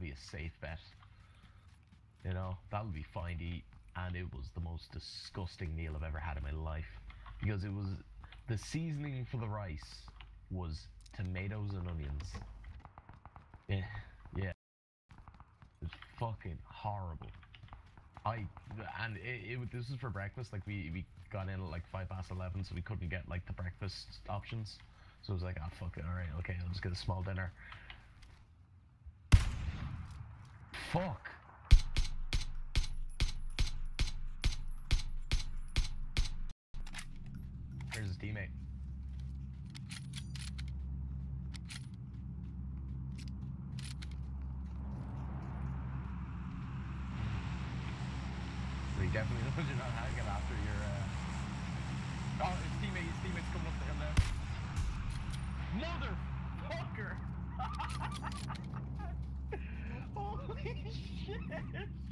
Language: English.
be a safe bet. You know, that'll be fine to eat. And it was the most disgusting meal I've ever had in my life. Because it was, the seasoning for the rice was tomatoes and onions. Yeah, yeah. It was fucking horrible. This was for breakfast. Like we got in at like 11:05, so we couldn't get like the breakfast options. So it was like, ah, fuck it, all right, okay, I'll just get a small dinner. Fuck. Here's his teammate. He definitely knows you're not hanging after your, Oh, his teammate's coming up to him now. Motherfucker! Holy shit!